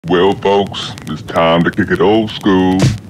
Well, folks, it's time to kick it old school.